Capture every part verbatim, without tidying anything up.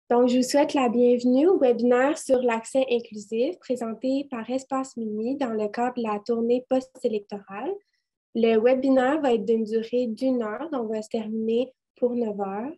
Donc, je vous souhaite la bienvenue au webinaire sur l'accès inclusif présenté par Espace Mini dans le cadre de la tournée post-électorale. Le webinaire va être d'une durée d'une heure, donc va se terminer pour neuf heures.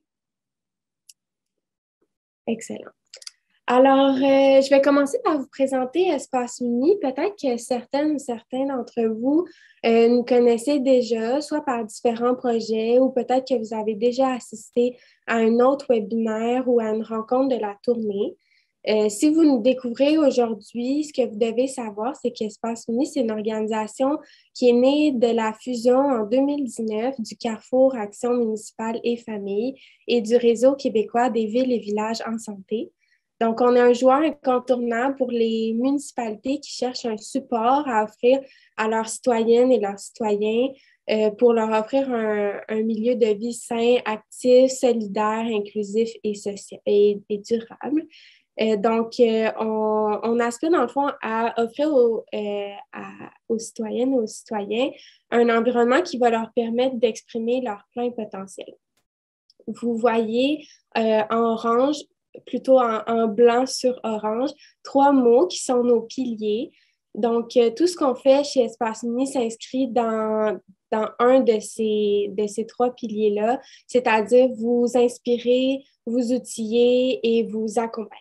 Excellent. Alors, euh, je vais commencer par vous présenter Espace Mini. Peut-être que certaines ou certains d'entre vous euh, nous connaissez déjà, soit par différents projets ou peut-être que vous avez déjà assisté à un autre webinaire ou à une rencontre de la tournée. Euh, si vous nous découvrez aujourd'hui, ce que vous devez savoir, c'est qu'Espace Mini, c'est une organisation qui est née de la fusion en deux mille dix-neuf du Carrefour Action municipale et famille et du Réseau québécois des villes et villages en santé. Donc, on est un joueur incontournable pour les municipalités qui cherchent un support à offrir à leurs citoyennes et leurs citoyens euh, pour leur offrir un, un milieu de vie sain, actif, solidaire, inclusif et, social, et, et durable. Euh, donc, euh, on, on aspire dans le fond à offrir aux, euh, à, aux citoyennes et aux citoyens un environnement qui va leur permettre d'exprimer leur plein potentiel. Vous voyez euh, en orange, plutôt en, en blanc sur orange, trois mots qui sont nos piliers. Donc, euh, tout ce qu'on fait chez Espace Mini s'inscrit dans, dans un de ces, de ces trois piliers-là, c'est-à-dire vous inspirer, vous outiller et vous accompagner.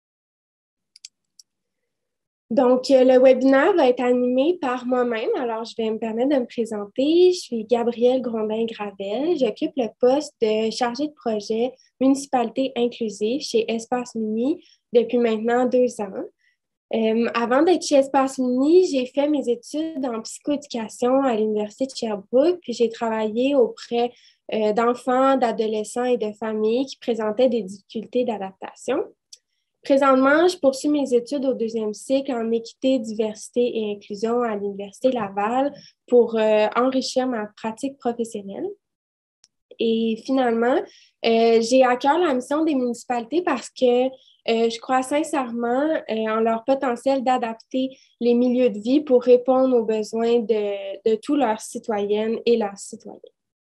Donc, euh, le webinaire va être animé par moi-même. Alors, je vais me permettre de me présenter. Je suis Gabrielle Grondin-Gravel. J'occupe le poste de chargée de projet municipalité inclusive chez Espace Mini depuis maintenant deux ans. Euh, avant d'être chez Espace Mini, j'ai fait mes études en psychoéducation à l'Université de Sherbrooke, puis j'ai travaillé auprès euh, d'enfants, d'adolescents et de familles qui présentaient des difficultés d'adaptation. Présentement, je poursuis mes études au deuxième cycle en équité, diversité et inclusion à l'Université Laval pour euh, enrichir ma pratique professionnelle. Et finalement, euh, j'ai à cœur la mission des municipalités parce que euh, je crois sincèrement euh, en leur potentiel d'adapter les milieux de vie pour répondre aux besoins de, de tous leurs citoyennes et leurs citoyens.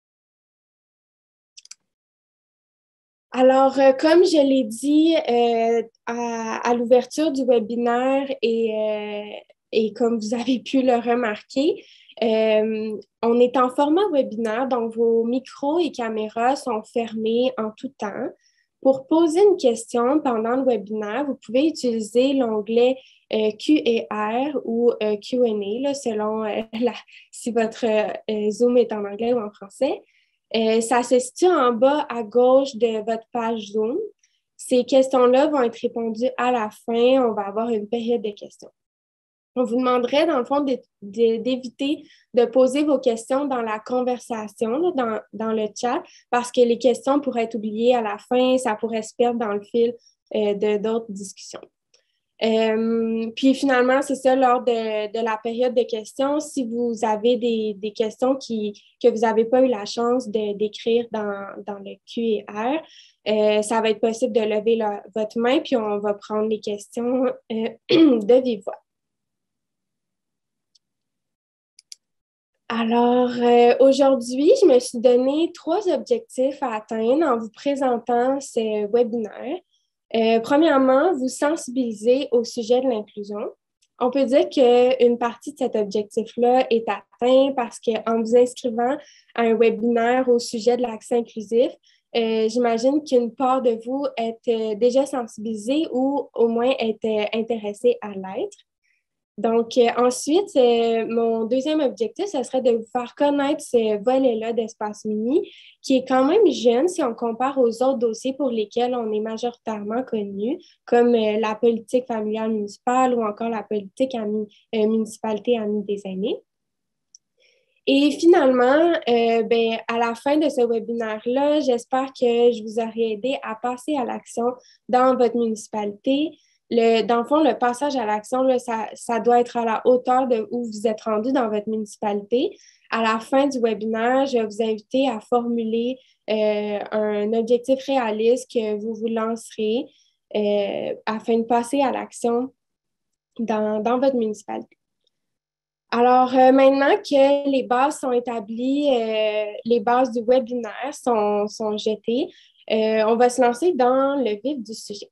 Alors, euh, comme je l'ai dit euh, à, à l'ouverture du webinaire et, euh, et comme vous avez pu le remarquer, euh, on est en format webinaire, donc vos micros et caméras sont fermés en tout temps. Pour poser une question pendant le webinaire, vous pouvez utiliser l'onglet euh, Q et R ou euh, Q and A, là, selon euh, la, si votre euh, Zoom est en anglais ou en français. Euh, ça se situe en bas à gauche de votre page Zoom. Ces questions-là vont être répondues à la fin. On va avoir une période de questions. On vous demanderait, dans le fond, d'éviter de poser vos questions dans la conversation, là, dans, dans le chat, parce que les questions pourraient être oubliées à la fin. Ça pourrait se perdre dans le fil euh, de d'autres discussions. Euh, puis finalement, c'est ça, lors de, de la période de questions, si vous avez des, des questions qui, que vous n'avez pas eu la chance de, d'écrire dans, dans le Q et R, euh, ça va être possible de lever la, votre main, puis on va prendre les questions euh, de vive voix. Alors, euh, aujourd'hui, je me suis donné trois objectifs à atteindre en vous présentant ce webinaire. Euh, premièrement, vous sensibiliser au sujet de l'inclusion. On peut dire qu'une partie de cet objectif-là est atteint parce qu'en vous inscrivant à un webinaire au sujet de l'accès inclusif, euh, j'imagine qu'une part de vous est euh, déjà sensibilisée ou au moins est euh, intéressée à l'être. Donc, euh, ensuite, euh, mon deuxième objectif, ce serait de vous faire connaître ce volet-là d'Espace Mini, qui est quand même jeune si on compare aux autres dossiers pour lesquels on est majoritairement connu, comme euh, la politique familiale municipale ou encore la politique ami, euh, municipalité amie des aînés. Et finalement, euh, ben, à la fin de ce webinaire-là, j'espère que je vous aurai aidé à passer à l'action dans votre municipalité. Le, dans le fond, le passage à l'action, là, ça, ça doit être à la hauteur de où vous êtes rendu dans votre municipalité. À la fin du webinaire, je vais vous inviter à formuler euh, un objectif réaliste que vous vous lancerez euh, afin de passer à l'action dans, dans votre municipalité. Alors, euh, maintenant que les bases sont établies, euh, les bases du webinaire sont, sont jetées, Euh, on va se lancer dans le vif du sujet.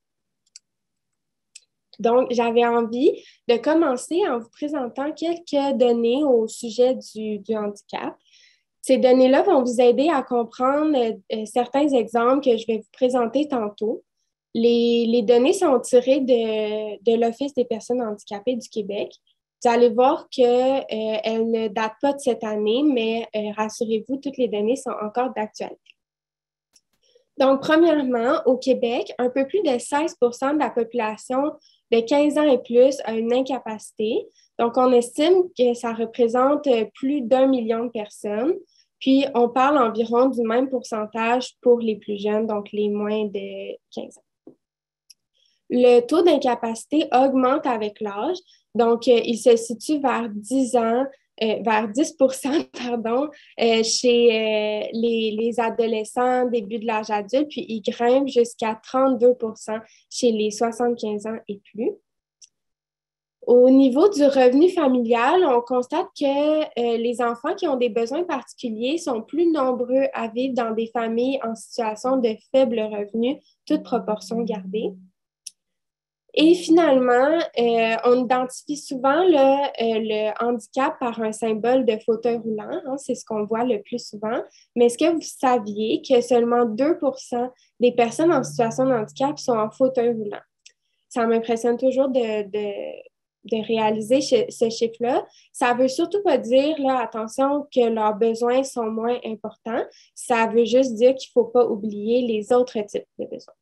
Donc, j'avais envie de commencer en vous présentant quelques données au sujet du, du handicap. Ces données-là vont vous aider à comprendre euh, certains exemples que je vais vous présenter tantôt. Les, les données sont tirées de, de l'Office des personnes handicapées du Québec. Vous allez voir qu'elles euh, ne datent pas de cette année, mais euh, rassurez-vous, toutes les données sont encore d'actualité. Donc, premièrement, au Québec, un peu plus de seize pour cent de la population de quinze ans et plus a une incapacité. Donc, on estime que ça représente plus d'un million de personnes. Puis, on parle environ du même pourcentage pour les plus jeunes, donc les moins de quinze ans. Le taux d'incapacité augmente avec l'âge. Donc, euh, il se situe vers dix ans, euh, vers dix pour cent pardon, euh, chez euh, les, les adolescents, début de l'âge adulte, puis il grimpe jusqu'à trente-deux pour cent chez les soixante-quinze ans et plus. Au niveau du revenu familial, on constate que euh, les enfants qui ont des besoins particuliers sont plus nombreux à vivre dans des familles en situation de faible revenu, toute proportion gardée. Et finalement, euh, on identifie souvent le, euh, le handicap par un symbole de fauteuil roulant, hein, c'est ce qu'on voit le plus souvent. Mais est-ce que vous saviez que seulement deux pour cent des personnes en situation de handicap sont en fauteuil roulant? Ça m'impressionne toujours de, de, de réaliser ce, ce chiffre-là. Ça ne veut surtout pas dire, là, attention, que leurs besoins sont moins importants. Ça veut juste dire qu'il ne faut pas oublier les autres types de besoins.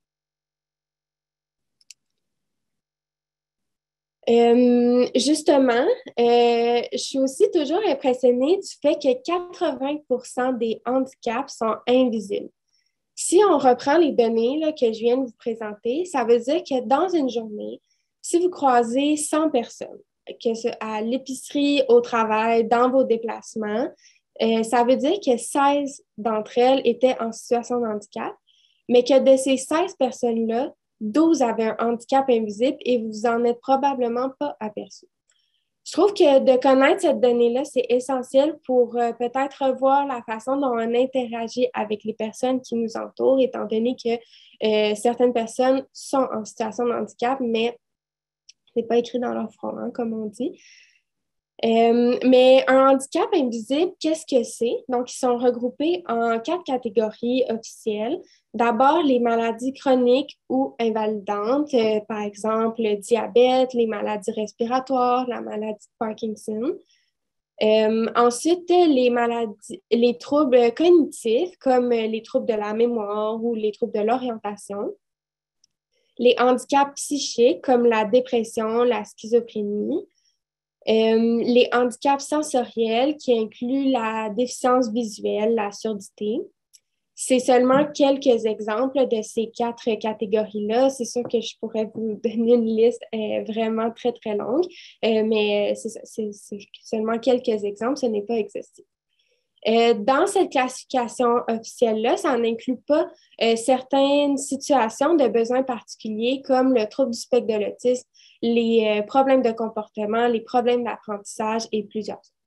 Euh, justement, euh, je suis aussi toujours impressionnée du fait que quatre-vingts pour cent des handicaps sont invisibles. Si on reprend les données là, que je viens de vous présenter, ça veut dire que dans une journée, si vous croisez cent personnes, que ce à l'épicerie, au travail, dans vos déplacements, euh, ça veut dire que seize d'entre elles étaient en situation de handicap, mais que de ces seize personnes-là, douze avaient un handicap invisible et vous vous en êtes probablement pas aperçu. Je trouve que de connaître cette donnée-là, c'est essentiel pour euh, peut-être revoir la façon dont on interagit avec les personnes qui nous entourent, étant donné que euh, certaines personnes sont en situation de handicap, mais ce n'est pas écrit dans leur front, hein, comme on dit. Euh, mais un handicap invisible, qu'est-ce que c'est? Donc, ils sont regroupés en quatre catégories officielles. D'abord, les maladies chroniques ou invalidantes, euh, par exemple le diabète, les maladies respiratoires, la maladie de Parkinson. Euh, ensuite, les maladies, les troubles cognitifs, comme les troubles de la mémoire ou les troubles de l'orientation. Les handicaps psychiques, comme la dépression, la schizophrénie. Euh, les handicaps sensoriels qui incluent la déficience visuelle, la surdité. C'est seulement quelques exemples de ces quatre catégories-là. C'est sûr que je pourrais vous donner une liste euh, vraiment très, très longue, euh, mais c'est, c'est, c'est seulement quelques exemples, ce n'est pas exhaustif. Euh, dans cette classification officielle-là, ça n'inclut pas euh, certaines situations de besoins particuliers comme le trouble du spectre de l'autisme, les euh, problèmes de comportement, les problèmes d'apprentissage et plusieurs autres.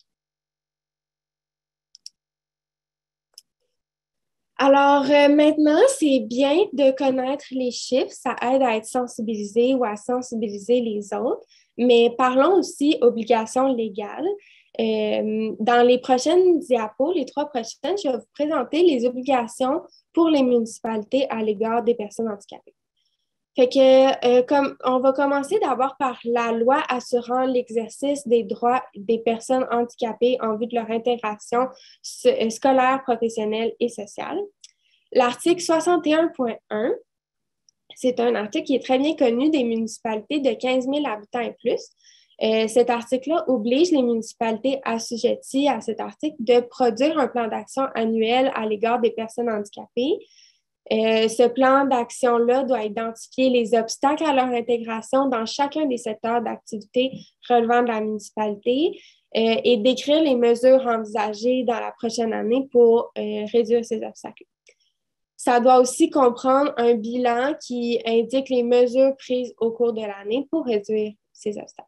Alors euh, maintenant, c'est bien de connaître les chiffres, ça aide à être sensibilisé ou à sensibiliser les autres, mais parlons aussi obligations légales. Euh, dans les prochaines diapos, les trois prochaines, je vais vous présenter les obligations pour les municipalités à l'égard des personnes handicapées. Fait que, euh, comme, on va commencer d'abord par la loi assurant l'exercice des droits des personnes handicapées en vue de leur intégration scolaire, professionnelle et sociale. L'article soixante et un point un, c'est un article qui est très bien connu des municipalités de quinze mille habitants et plus. Euh, cet article-là oblige les municipalités assujetties à cet article de produire un plan d'action annuel à l'égard des personnes handicapées. Euh, ce plan d'action-là doit identifier les obstacles à leur intégration dans chacun des secteurs d'activité relevant de la municipalité euh, et décrire les mesures envisagées dans la prochaine année pour euh, réduire ces obstacles. Ça doit aussi comprendre un bilan qui indique les mesures prises au cours de l'année pour réduire ces obstacles.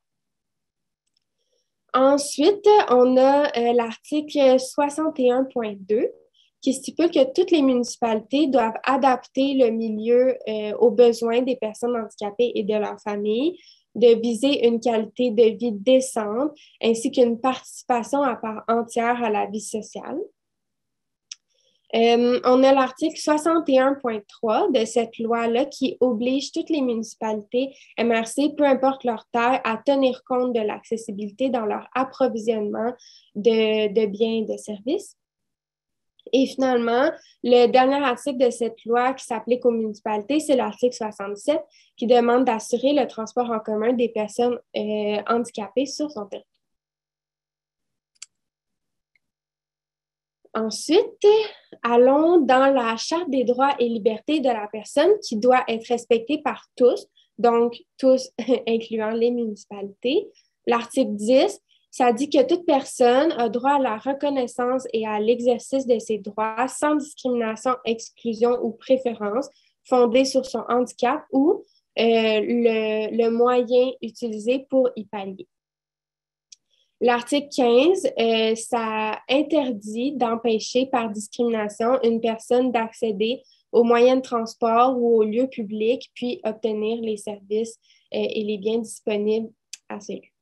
Ensuite, on a euh, l'article soixante et un point deux qui stipule que toutes les municipalités doivent adapter le milieu euh, aux besoins des personnes handicapées et de leurs familles, de viser une qualité de vie décente, ainsi qu'une participation à part entière à la vie sociale. Euh, on a l'article soixante et un point trois de cette loi-là qui oblige toutes les municipalités M R C, peu importe leur taille, à tenir compte de l'accessibilité dans leur approvisionnement de, de biens et de services. Et finalement, le dernier article de cette loi qui s'applique aux municipalités, c'est l'article soixante-sept qui demande d'assurer le transport en commun des personnes euh, handicapées sur son territoire. Ensuite, allons dans la Charte des droits et libertés de la personne qui doit être respectée par tous, donc tous incluant les municipalités. L'article dix, ça dit que toute personne a droit à la reconnaissance et à l'exercice de ses droits sans discrimination, exclusion ou préférence fondée sur son handicap ou euh, le, le moyen utilisé pour y pallier. L'article quinze, euh, ça interdit d'empêcher par discrimination une personne d'accéder aux moyens de transport ou aux lieux publics, puis obtenir les services euh, et les biens disponibles à ces lieux.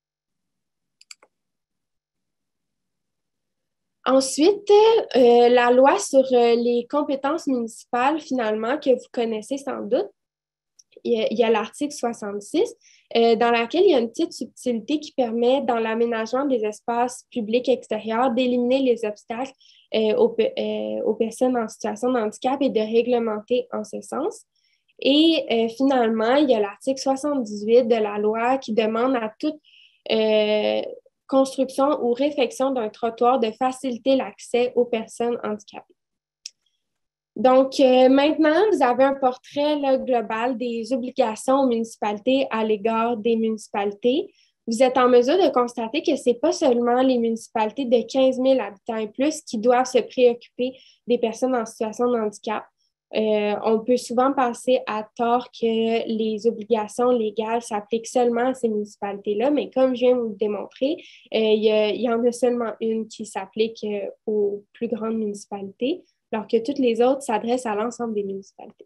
Ensuite, euh, la loi sur euh, les compétences municipales, finalement, que vous connaissez sans doute, il y a, il y a l'article soixante-six, euh, dans laquelle il y a une petite subtilité qui permet, dans l'aménagement des espaces publics extérieurs, d'éliminer les obstacles euh, aux, euh, aux personnes en situation de handicap et de réglementer en ce sens. Et euh, finalement, il y a l'article soixante-dix-huit de la loi qui demande à toute euh, construction ou réfection d'un trottoir de faciliter l'accès aux personnes handicapées. Donc, euh, maintenant, vous avez un portrait là, global des obligations aux municipalités à l'égard des municipalités. Vous êtes en mesure de constater que ce n'est pas seulement les municipalités de quinze mille habitants et plus qui doivent se préoccuper des personnes en situation de handicap. Euh, on peut souvent penser à tort que les obligations légales s'appliquent seulement à ces municipalités-là, mais comme je viens de vous le démontrer, euh, il, y a, il y en a seulement une qui s'applique euh, aux plus grandes municipalités, alors que toutes les autres s'adressent à l'ensemble des municipalités.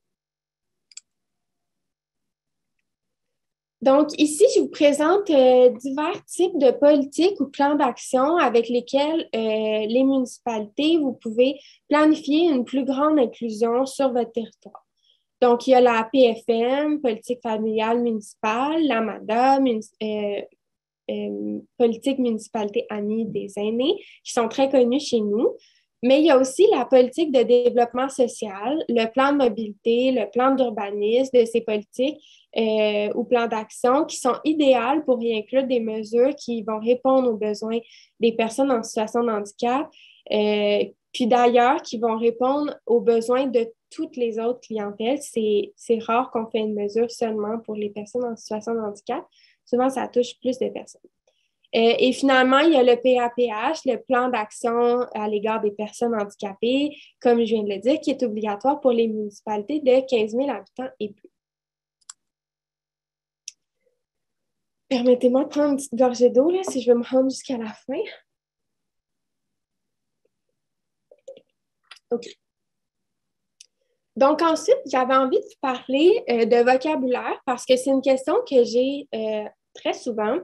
Donc, ici, je vous présente euh, divers types de politiques ou plans d'action avec lesquels euh, les municipalités, vous pouvez planifier une plus grande inclusion sur votre territoire. Donc, il y a la P F M, politique familiale municipale, l'A M A D A, euh, euh, politique municipalité amie des aînés, qui sont très connues chez nous. Mais il y a aussi la politique de développement social, le plan de mobilité, le plan d'urbanisme de ces politiques euh, ou plans d'action qui sont idéales pour y inclure des mesures qui vont répondre aux besoins des personnes en situation de handicap, euh, puis d'ailleurs qui vont répondre aux besoins de toutes les autres clientèles. C'est, c'est rare qu'on fait une mesure seulement pour les personnes en situation de handicap. Souvent, ça touche plus de personnes. Euh, et finalement, il y a le P A P H, le plan d'action à l'égard des personnes handicapées, comme je viens de le dire, qui est obligatoire pour les municipalités de quinze mille habitants et plus. Permettez-moi de prendre une petite gorgée d'eau là, si je veux me rendre jusqu'à la fin. OK. Donc ensuite, j'avais envie de vous parler euh, de vocabulaire parce que c'est une question que j'ai euh, très souvent.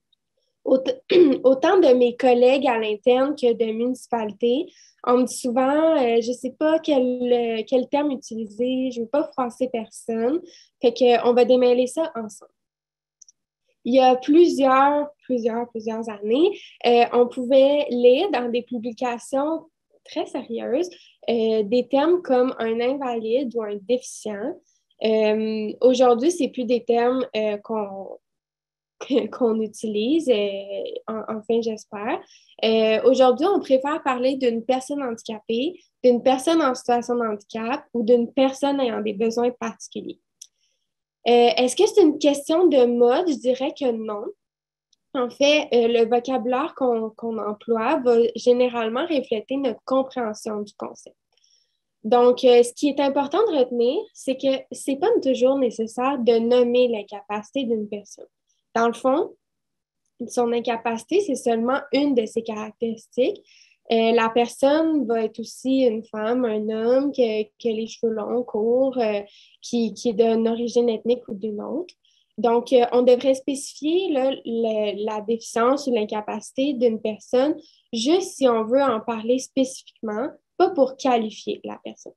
Autant de mes collègues à l'interne que de municipalités, on me dit souvent, euh, je ne sais pas quel, quel terme utiliser, je ne veux pas froisser personne, fait qu'on va démêler ça ensemble. Il y a plusieurs, plusieurs, plusieurs années, euh, on pouvait lire dans des publications très sérieuses euh, des termes comme un invalide ou un déficient. Euh, aujourd'hui, ce n'est plus des termes euh, qu'on qu'on utilise, euh, enfin j'espère. Euh, aujourd'hui, on préfère parler d'une personne handicapée, d'une personne en situation de handicap ou d'une personne ayant des besoins particuliers. Euh, est-ce que c'est une question de mode? Je dirais que non. En fait, euh, le vocabulaire qu'on qu'on emploie va généralement refléter notre compréhension du concept. Donc, euh, ce qui est important de retenir, c'est que ce n'est pas toujours nécessaire de nommer l'incapacité d'une personne. Dans le fond, son incapacité, c'est seulement une de ses caractéristiques. Euh, la personne va être aussi une femme, un homme qui a, qui a les cheveux longs, courts, euh, qui, qui est d'une origine ethnique ou d'une autre. Donc, euh, on devrait spécifier là, le- la déficience ou l'incapacité d'une personne juste si on veut en parler spécifiquement, pas pour qualifier la personne.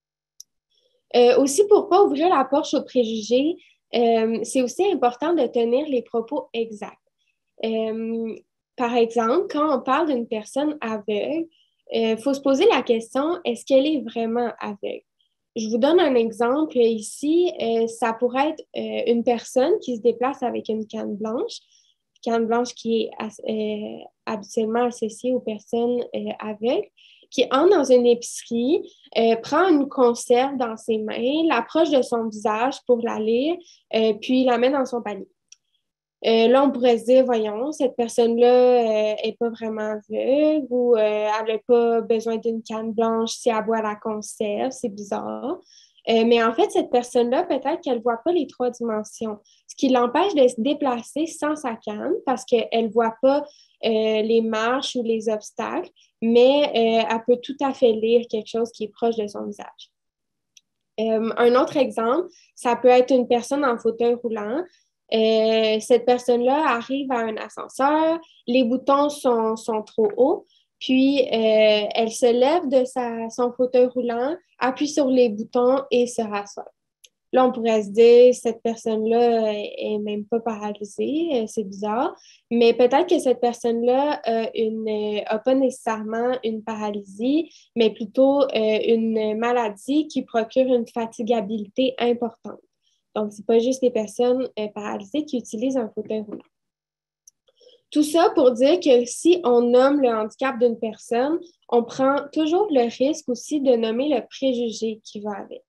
Euh, aussi, pour ne pas ouvrir la porte aux préjugés, euh, c'est aussi important de tenir les propos exacts. Euh, Par exemple, quand on parle d'une personne aveugle, il faut se poser la question, est-ce qu'elle est vraiment aveugle? Je vous donne un exemple ici. Euh, ça pourrait être euh, une personne qui se déplace avec une canne blanche, canne blanche qui est as- euh, habituellement associée aux personnes euh, aveugles, qui entre dans une épicerie, euh, prend une conserve dans ses mains, l'approche de son visage pour la lire, euh, puis la met dans son panier. Euh, là, on pourrait se dire, voyons, cette personne-là n'est pas vraiment aveugle ou euh, elle n'a pas besoin d'une canne blanche si elle boit la conserve, c'est bizarre. Euh, mais en fait, cette personne-là, peut-être qu'elle ne voit pas les trois dimensions, ce qui l'empêche de se déplacer sans sa canne parce qu'elle ne voit pas euh, les marches ou les obstacles, mais euh, elle peut tout à fait lire quelque chose qui est proche de son visage. Euh, un autre exemple, ça peut être une personne en fauteuil roulant. Euh, cette personne-là arrive à un ascenseur, les boutons sont, sont trop hauts, puis euh, elle se lève de sa, son fauteuil roulant, appuie sur les boutons et se rassoit. Là, on pourrait se dire, cette personne-là est même pas paralysée, euh, c'est bizarre, mais peut-être que cette personne-là n'a pas nécessairement une paralysie, mais plutôt euh, une maladie qui procure une fatigabilité importante. Donc, ce n'est pas juste les personnes euh, paralysées qui utilisent un fauteuil roulant. Tout ça pour dire que si on nomme le handicap d'une personne, on prend toujours le risque aussi de nommer le préjugé qui va avec.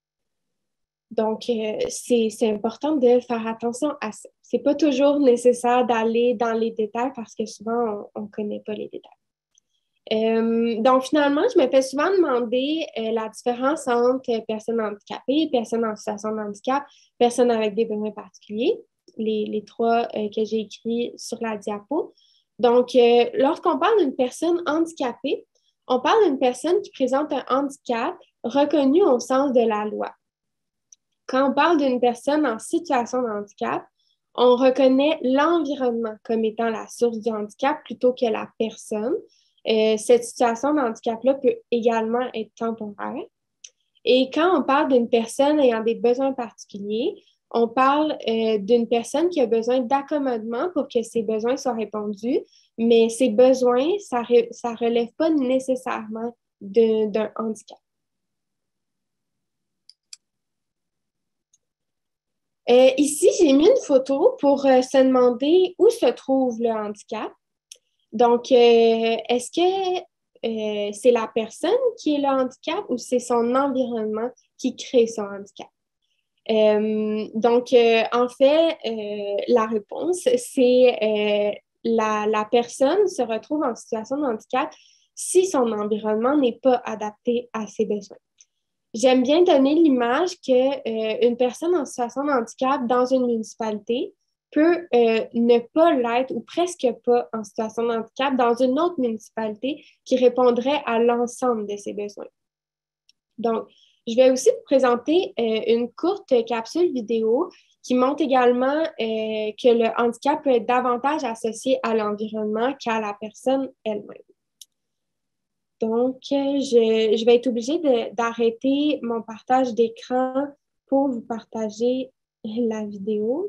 Donc, euh, c'est, c'est important de faire attention à ça. C'est pas toujours nécessaire d'aller dans les détails parce que souvent, on ne connaît pas les détails. Euh, donc, finalement, je me fais souvent demander euh, la différence entre personnes handicapées, personnes en situation de handicap, personnes avec des besoins particuliers, les, les trois euh, que j'ai écrits sur la diapo. Donc, euh, lorsqu'on parle d'une personne handicapée, on parle d'une personne qui présente un handicap reconnu au sens de la loi. Quand on parle d'une personne en situation de handicap, on reconnaît l'environnement comme étant la source du handicap plutôt que la personne. Euh, cette situation de handicap-là peut également être temporaire. Et quand on parle d'une personne ayant des besoins particuliers, on parle euh, d'une personne qui a besoin d'accommodement pour que ses besoins soient répondus, mais ses besoins, ça ne relève pas nécessairement de, d'un handicap. Euh, ici, j'ai mis une photo pour euh, se demander où se trouve le handicap. Donc, euh, est-ce que euh, c'est la personne qui est le handicap ou c'est son environnement qui crée son handicap? Euh, donc, euh, en fait, euh, la réponse, c'est euh, la, la personne se retrouve en situation de handicap si son environnement n'est pas adapté à ses besoins. J'aime bien donner l'image qu'une euh, personne en situation de handicap dans une municipalité peut euh, ne pas l'être ou presque pas en situation de handicap dans une autre municipalité qui répondrait à l'ensemble de ses besoins. Donc, je vais aussi vous présenter euh, une courte capsule vidéo qui montre également euh, que le handicap peut être davantage associé à l'environnement qu'à la personne elle-même. Donc, je, je vais être obligée de- d'arrêter mon partage d'écran pour vous partager la vidéo.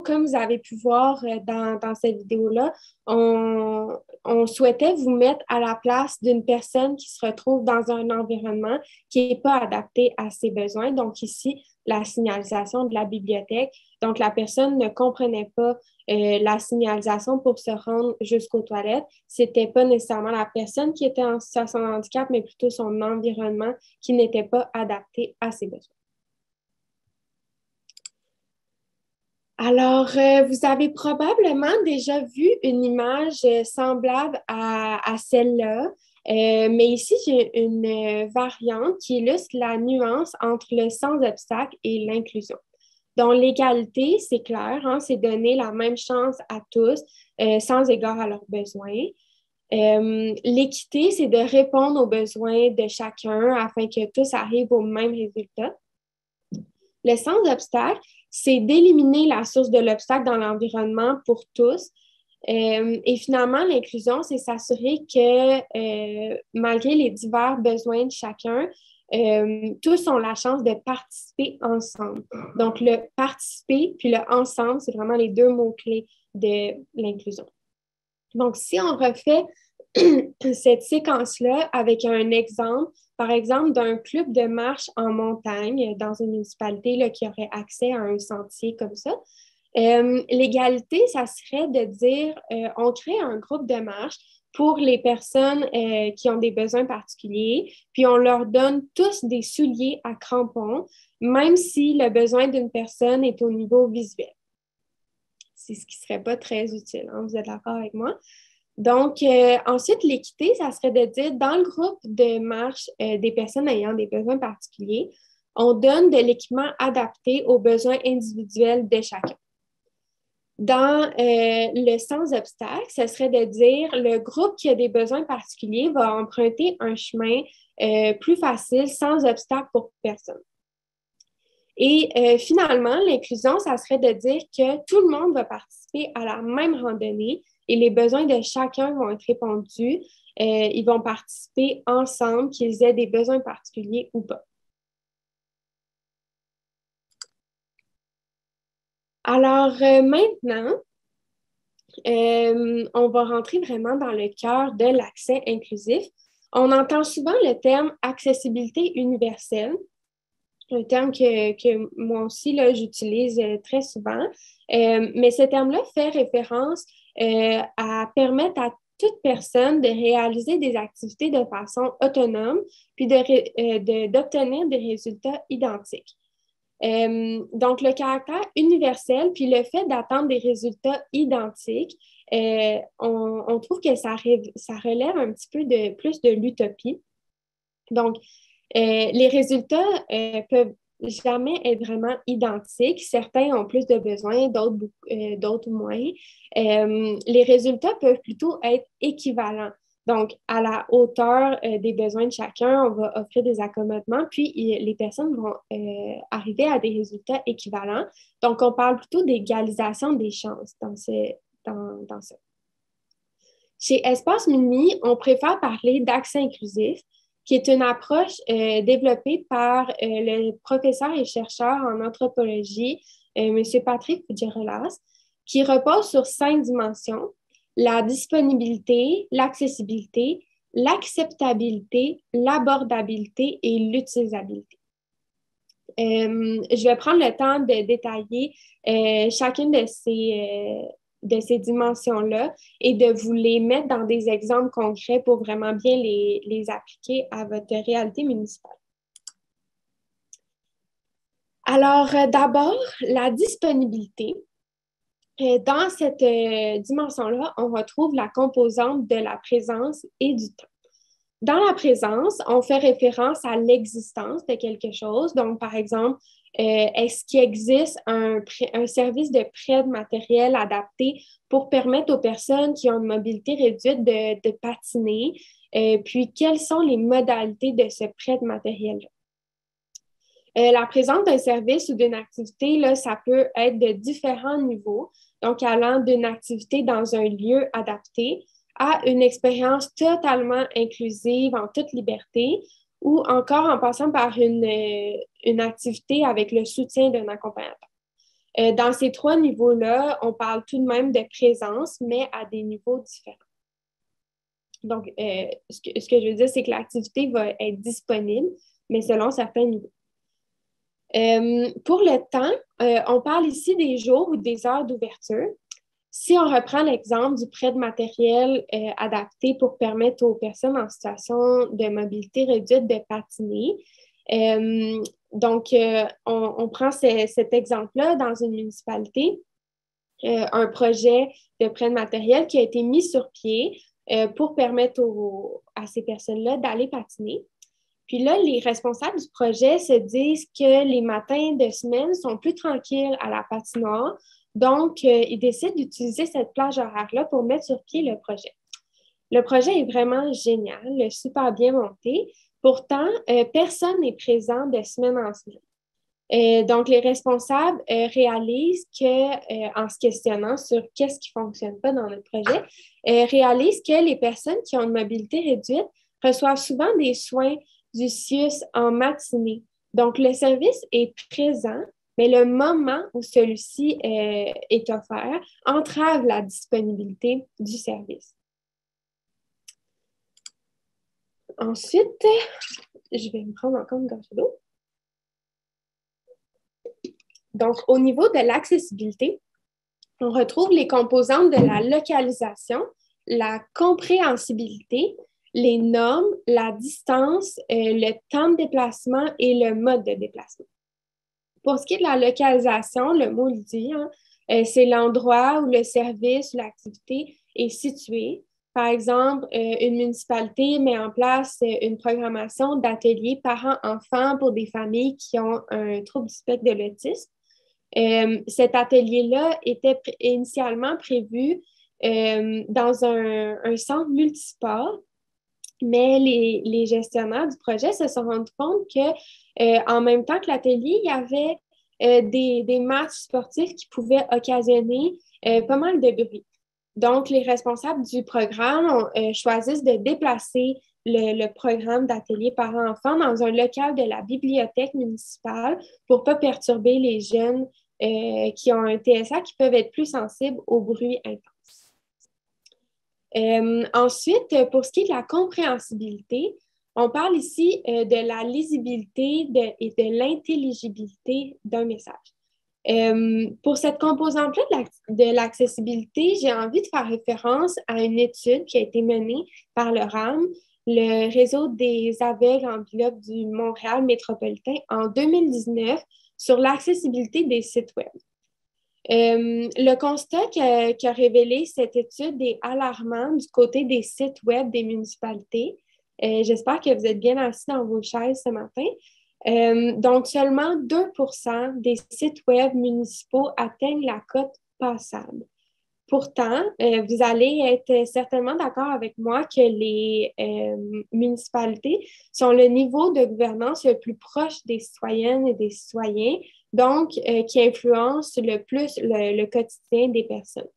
comme vous avez pu voir euh, dans, dans cette vidéo-là, on, on souhaitait vous mettre à la place d'une personne qui se retrouve dans un environnement qui n'est pas adapté à ses besoins. Donc ici, la signalisation de la bibliothèque. Donc la personne ne comprenait pas euh, la signalisation pour se rendre jusqu'aux toilettes. Ce n'était pas nécessairement la personne qui était en situation de handicap, mais plutôt son environnement qui n'était pas adapté à ses besoins. Alors, euh, vous avez probablement déjà vu une image euh, semblable à, à celle-là, euh, mais ici, j'ai une euh, variante qui illustre la nuance entre le sans-obstacle et l'inclusion. Donc, l'égalité, c'est clair, hein, c'est donner la même chance à tous euh, sans égard à leurs besoins. Euh, l'équité, c'est de répondre aux besoins de chacun afin que tous arrivent au même résultat. Le sans-obstacle, c'est d'éliminer la source de l'obstacle dans l'environnement pour tous. Euh, et finalement, l'inclusion, c'est s'assurer que euh, malgré les divers besoins de chacun, euh, tous ont la chance de participer ensemble. Donc, le participer puis le ensemble, c'est vraiment les deux mots-clés de l'inclusion. Donc, si on refait cette séquence-là avec un exemple, par exemple, d'un club de marche en montagne dans une municipalité là, qui aurait accès à un sentier comme ça. Euh, l'égalité, ça serait de dire euh, on crée un groupe de marche pour les personnes euh, qui ont des besoins particuliers, puis on leur donne tous des souliers à crampons, même si le besoin d'une personne est au niveau visuel. C'est ce qui ne serait pas très utile, hein? Vous êtes d'accord avec moi? Donc, euh, ensuite, l'équité, ça serait de dire, dans le groupe de marche euh, des personnes ayant des besoins particuliers, on donne de l'équipement adapté aux besoins individuels de chacun. Dans euh, le sans-obstacle, ce serait de dire, le groupe qui a des besoins particuliers va emprunter un chemin euh, plus facile, sans obstacle pour personne. Et euh, finalement, l'inclusion, ça serait de dire que tout le monde va participer à la même randonnée et les besoins de chacun vont être répondus. Euh, ils vont participer ensemble, qu'ils aient des besoins particuliers ou pas. Alors euh, maintenant, euh, on va rentrer vraiment dans le cœur de l'accès inclusif. On entend souvent le terme accessibilité universelle, un terme que, que moi aussi, là, j'utilise euh, très souvent. Euh, mais ce terme-là fait référence euh, à permettre à toute personne de réaliser des activités de façon autonome, puis de, euh, de, d'obtenir des résultats identiques. Euh, donc, le caractère universel, puis le fait d'attendre des résultats identiques, euh, on, on trouve que ça, ça relève un petit peu de plus de l'utopie. Donc, euh, les résultats euh, peuvent jamais être vraiment identiques. Certains ont plus de besoins, d'autres, euh, d'autres moins. Euh, les résultats peuvent plutôt être équivalents. Donc, à la hauteur euh, des besoins de chacun, on va offrir des accommodements, puis il, les personnes vont euh, arriver à des résultats équivalents. Donc, on parle plutôt d'égalisation des chances dans, ce, dans, dans ça. Chez Espace Muni, on préfère parler d'accès inclusif, qui est une approche euh, développée par euh, le professeur et chercheur en anthropologie, euh, M. Patrick Fougerelas, qui repose sur cinq dimensions: la disponibilité, l'accessibilité, l'acceptabilité, l'abordabilité et l'utilisabilité. Euh, je vais prendre le temps de détailler euh, chacune de ces, euh, de ces dimensions-là et de vous les mettre dans des exemples concrets pour vraiment bien les, les appliquer à votre réalité municipale. Alors, euh, d'abord, la disponibilité. Euh, dans cette euh, dimension-là, on retrouve la composante de la présence et du temps. Dans la présence, on fait référence à l'existence de quelque chose. Donc, par exemple, euh, est-ce qu'il existe un, un service de prêt de matériel adapté pour permettre aux personnes qui ont une mobilité réduite de, de patiner? Euh, puis, quelles sont les modalités de ce prêt de matériel-là? Euh, la présence d'un service ou d'une activité, là, ça peut être de différents niveaux, donc allant d'une activité dans un lieu adapté à une expérience totalement inclusive en toute liberté ou encore en passant par une, une activité avec le soutien d'un accompagnateur. Euh, dans ces trois niveaux-là, on parle tout de même de présence, mais à des niveaux différents. Donc, euh, ce que, ce que je veux dire, c'est que l'activité va être disponible, mais selon certains niveaux. Euh, pour le temps, euh, on parle ici des jours ou des heures d'ouverture. Si on reprend l'exemple du prêt de matériel euh, adapté pour permettre aux personnes en situation de mobilité réduite de patiner, euh, donc euh, on, on prend ce, cet exemple-là dans une municipalité, euh, un projet de prêt de matériel qui a été mis sur pied euh, pour permettre aux, à ces personnes-là d'aller patiner. Puis là, les responsables du projet se disent que les matins de semaine sont plus tranquilles à la patinoire. Donc, euh, ils décident d'utiliser cette plage horaire-là pour mettre sur pied le projet. Le projet est vraiment génial, super bien monté. Pourtant, euh, personne n'est présent de semaine en semaine. Euh, donc, les responsables euh, réalisent que, euh, en se questionnant sur qu'est-ce qui ne fonctionne pas dans notre projet, euh, réalisent que les personnes qui ont une mobilité réduite reçoivent souvent des soins du C I U S en matinée. Donc, le service est présent, mais le moment où celui-ci euh, est offert entrave la disponibilité du service. Ensuite, je vais me prendre encore une gorgée d'eau. Donc, au niveau de l'accessibilité, on retrouve les composantes de la localisation, la compréhensibilité, les normes, la distance, euh, le temps de déplacement et le mode de déplacement. Pour ce qui est de la localisation, le mot le dit, hein, euh, c'est l'endroit où le service ou l'activité est situé. Par exemple, euh, une municipalité met en place euh, une programmation d'ateliers parents-enfants pour des familles qui ont un trouble du spectre de l'autisme. Euh, cet atelier-là était pr- initialement prévu euh, dans un, un centre multisport, mais les, les gestionnaires du projet se sont rendus compte que, euh, en même temps que l'atelier, il y avait euh, des, des matchs sportifs qui pouvaient occasionner euh, pas mal de bruit. Donc, les responsables du programme ont, euh, choisissent de déplacer le, le programme d'atelier parents-enfants dans un local de la bibliothèque municipale pour ne pas perturber les jeunes euh, qui ont un T S A qui peuvent être plus sensibles au bruit intense. Euh, ensuite, pour ce qui est de la compréhensibilité, on parle ici euh, de la lisibilité de, et de l'intelligibilité d'un message. Euh, pour cette composante-là de l'accessibilité, j'ai envie de faire référence à une étude qui a été menée par le R A M, le réseau des aveugles en bilobe du Montréal métropolitain, en deux mille dix-neuf sur l'accessibilité des sites Web. Euh, le constat qu'a qu'a révélé cette étude est alarmant du côté des sites Web des municipalités. Euh, J'espère que vous êtes bien assis dans vos chaises ce matin. Euh, donc, seulement deux pour cent des sites Web municipaux atteignent la cote passable. Pourtant, euh, vous allez être certainement d'accord avec moi que les euh, municipalités sont le niveau de gouvernance le plus proche des citoyennes et des citoyens, donc euh, qui influence le plus le, le quotidien des personnes.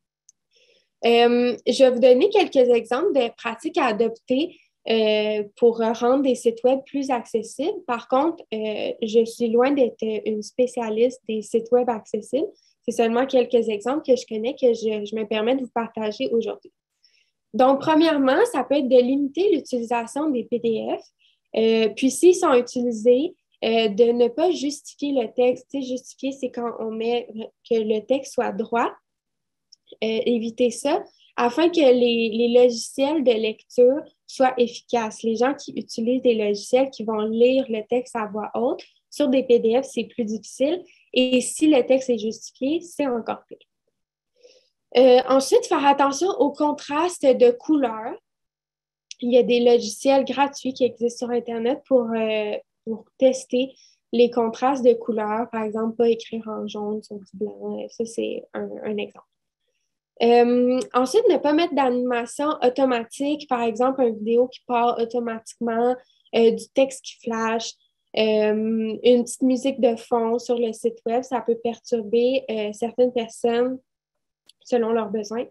Euh, je vais vous donner quelques exemples de pratiques à adopter euh, pour rendre des sites Web plus accessibles. Par contre, euh, je suis loin d'être une spécialiste des sites Web accessibles. C'est seulement quelques exemples que je connais que je, je me permets de vous partager aujourd'hui. Donc, premièrement, ça peut être de limiter l'utilisation des P D F. Euh, puis, s'ils sont utilisés, euh, de ne pas justifier le texte. Tu sais, justifier, c'est quand on met que le texte soit droit. Euh, éviter ça afin que les, les logiciels de lecture soient efficaces. Les gens qui utilisent des logiciels qui vont lire le texte à voix haute, sur des P D F, c'est plus difficile. Et si le texte est justifié, c'est encore pire. Euh, ensuite, faire attention au contraste de couleurs. Il y a des logiciels gratuits qui existent sur Internet pour, euh, pour tester les contrastes de couleurs. Par exemple, pas écrire en jaune sur du blanc. Ça, c'est un, un exemple. Euh, ensuite, ne pas mettre d'animation automatique, par exemple, une vidéo qui part automatiquement, euh, du texte qui flash, euh, une petite musique de fond sur le site Web, ça peut perturber euh, certaines personnes selon leurs besoins.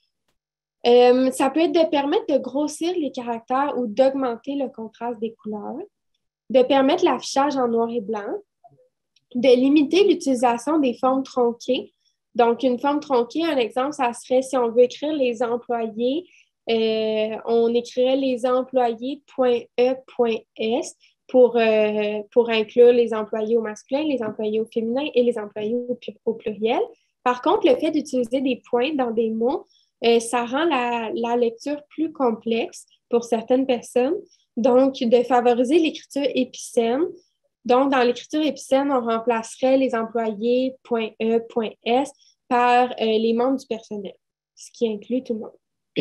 Euh, ça peut être de permettre de grossir les caractères ou d'augmenter le contraste des couleurs, de permettre l'affichage en noir et blanc, de limiter l'utilisation des formes tronquées. Donc, une forme tronquée, un exemple, ça serait si on veut écrire les employés, euh, on écrirait les employés.e.s pour, euh, pour inclure les employés au masculin, les employés au féminin et les employés au, au pluriel. Par contre, le fait d'utiliser des points dans des mots, euh, ça rend la, la lecture plus complexe pour certaines personnes. Donc, de favoriser l'écriture épicène. Donc, dans l'écriture épicène, on remplacerait les employés.e.s par euh, les membres du personnel, ce qui inclut tout le monde.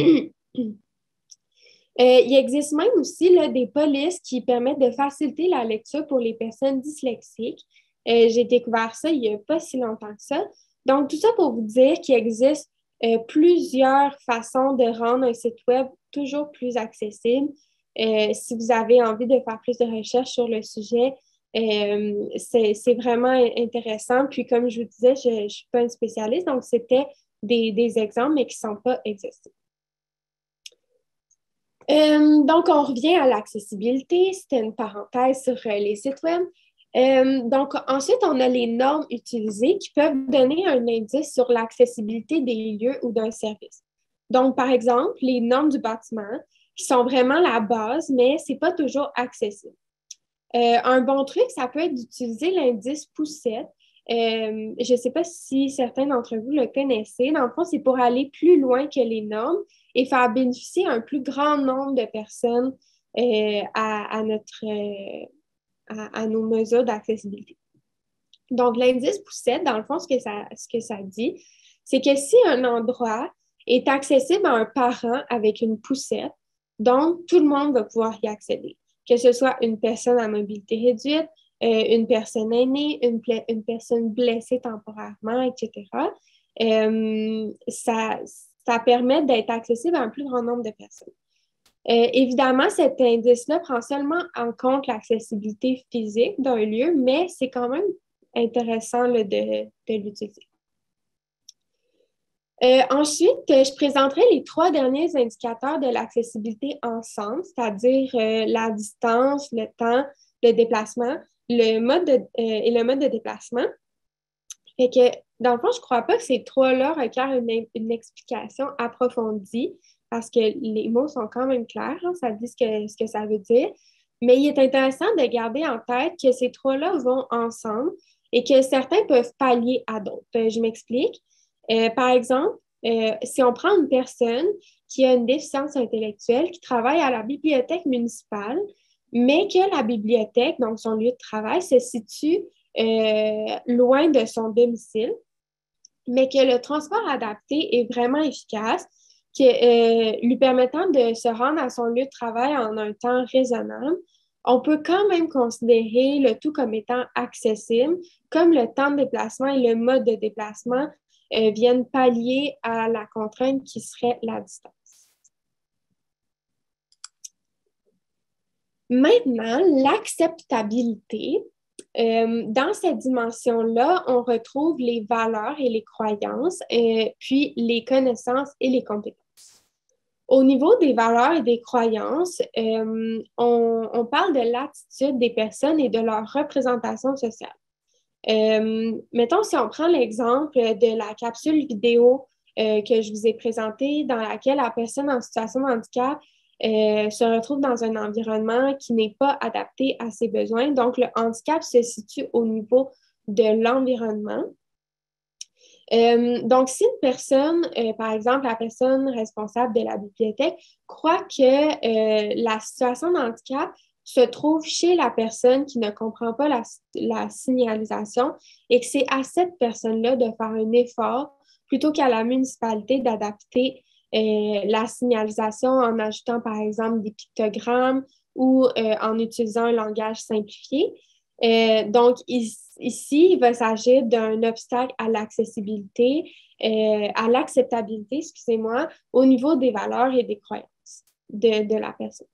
Euh, il existe même aussi là, des polices qui permettent de faciliter la lecture pour les personnes dyslexiques. Euh, j'ai découvert ça il n'y a pas si longtemps que ça. Donc, tout ça pour vous dire qu'il existe euh, plusieurs façons de rendre un site web toujours plus accessible. Euh, si vous avez envie de faire plus de recherches sur le sujet, euh, c'est, c'est vraiment intéressant. Puis, comme je vous disais, je ne suis pas une spécialiste, donc c'était des, des exemples, mais qui ne sont pas exhaustifs. Euh, donc, on revient à l'accessibilité. C'était une parenthèse sur euh, les sites web. Euh, donc, ensuite, on a les normes utilisées qui peuvent donner un indice sur l'accessibilité des lieux ou d'un service. Donc, par exemple, les normes du bâtiment qui sont vraiment la base, mais ce n'est pas toujours accessible. Euh, un bon truc, ça peut être d'utiliser l'indice Poussette. Euh, je ne sais pas si certains d'entre vous le connaissez. Dans le fond, c'est pour aller plus loin que les normes et faire bénéficier un plus grand nombre de personnes euh, à, à, notre, euh, à, à nos mesures d'accessibilité. Donc, l'indice Poussette, dans le fond, ce que ça, ce que ça dit, c'est que si un endroit est accessible à un parent avec une poussette, donc tout le monde va pouvoir y accéder, que ce soit une personne à mobilité réduite, euh, une personne aînée, une, une personne blessée temporairement, et cetera. Euh, ça, ça permet d'être accessible à un plus grand nombre de personnes. Euh, évidemment, cet indice-là prend seulement en compte l'accessibilité physique d'un lieu, mais c'est quand même intéressant là, de, de l'utiliser. Euh, ensuite, je présenterai les trois derniers indicateurs de l'accessibilité ensemble, c'est-à-dire euh, la distance, le temps, le déplacement le mode de, euh, et le mode de déplacement. Fait que, dans le fond, je ne crois pas que ces trois-là requièrent une, une explication approfondie parce que les mots sont quand même clairs, hein, ça dit ce que, ce que ça veut dire. Mais il est intéressant de garder en tête que ces trois-là vont ensemble et que certains peuvent pallier à d'autres. Je m'explique. Euh, par exemple, euh, si on prend une personne qui a une déficience intellectuelle, qui travaille à la bibliothèque municipale, mais que la bibliothèque, donc son lieu de travail, se situe euh, loin de son domicile, mais que le transport adapté est vraiment efficace, que, euh, lui permettant de se rendre à son lieu de travail en un temps raisonnable, on peut quand même considérer le tout comme étant accessible, comme le temps de déplacement et le mode de déplacement euh, viennent pallier à la contrainte qui serait la distance. Maintenant, l'acceptabilité. Euh, dans cette dimension-là, on retrouve les valeurs et les croyances, euh, puis les connaissances et les compétences. Au niveau des valeurs et des croyances, euh, on, on parle de l'attitude des personnes et de leur représentation sociale. Euh, mettons, si on prend l'exemple de la capsule vidéo euh, que je vous ai présentée, dans laquelle la personne en situation de handicap euh, se retrouve dans un environnement qui n'est pas adapté à ses besoins. Donc, le handicap se situe au niveau de l'environnement. Euh, donc, si une personne, euh, par exemple, la personne responsable de la bibliothèque, croit que euh, la situation de handicap se trouve chez la personne qui ne comprend pas la, la signalisation et que c'est à cette personne-là de faire un effort plutôt qu'à la municipalité d'adapter euh, la signalisation en ajoutant, par exemple, des pictogrammes ou euh, en utilisant un langage simplifié. Euh, donc, ici, ici, il va s'agir d'un obstacle à l'accessibilité, euh, à l'acceptabilité, excusez-moi, au niveau des valeurs et des croyances de, de la personne.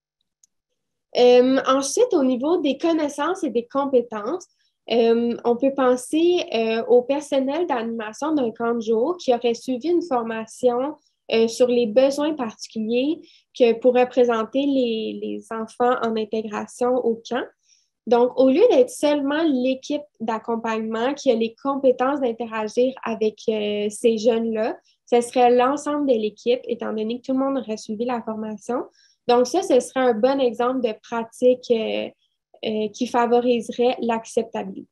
Euh, ensuite, au niveau des connaissances et des compétences, euh, on peut penser euh, au personnel d'animation d'un camp de jour qui aurait suivi une formation euh, sur les besoins particuliers que pourraient présenter les, les enfants en intégration au camp. Donc, au lieu d'être seulement l'équipe d'accompagnement qui a les compétences d'interagir avec euh, ces jeunes-là, ce serait l'ensemble de l'équipe, étant donné que tout le monde aurait suivi la formation. Donc, ça, ce serait un bon exemple de pratique euh, euh, qui favoriserait l'acceptabilité.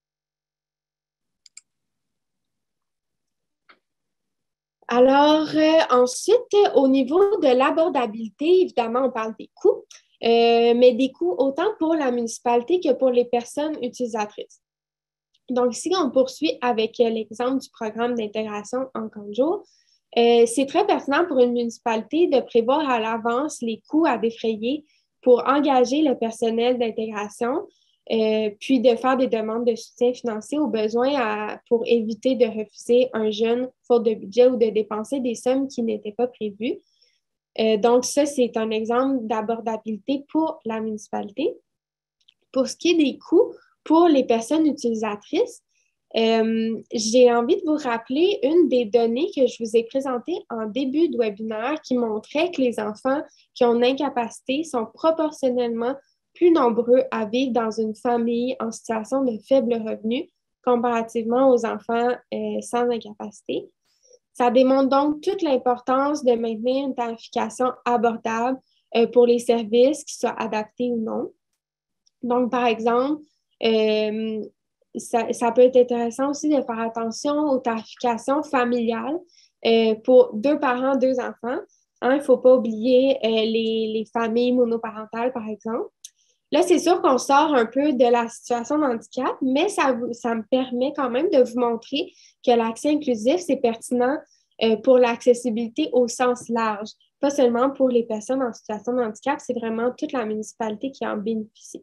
Alors, euh, ensuite, au niveau de l'abordabilité, évidemment, on parle des coûts, euh, mais des coûts autant pour la municipalité que pour les personnes utilisatrices. Donc, si on poursuit avec euh, l'exemple du programme d'intégration en camp de jour, euh, c'est très pertinent pour une municipalité de prévoir à l'avance les coûts à défrayer pour engager le personnel d'intégration, euh, puis de faire des demandes de soutien financier aux besoins à, pour éviter de refuser un jeune faute de budget ou de dépenser des sommes qui n'étaient pas prévues. Euh, donc, ça, c'est un exemple d'abordabilité pour la municipalité. Pour ce qui est des coûts pour les personnes utilisatrices, euh, j'ai envie de vous rappeler une des données que je vous ai présentées en début de webinaire qui montrait que les enfants qui ont une incapacité sont proportionnellement plus nombreux à vivre dans une famille en situation de faible revenu comparativement aux enfants euh, sans incapacité. Ça démontre donc toute l'importance de maintenir une tarification abordable euh, pour les services, qui soient adaptés ou non. Donc, par exemple, euh, ça, ça, peut être intéressant aussi de faire attention aux tarifications familiales euh, pour deux parents, deux enfants. Hein, il ne faut pas oublier euh, les, les familles monoparentales, par exemple. Là, c'est sûr qu'on sort un peu de la situation de handicap, mais ça, ça me permet quand même de vous montrer que l'accès inclusif, c'est pertinent euh, pour l'accessibilité au sens large, pas seulement pour les personnes en situation de handicap, c'est vraiment toute la municipalité qui en bénéficie.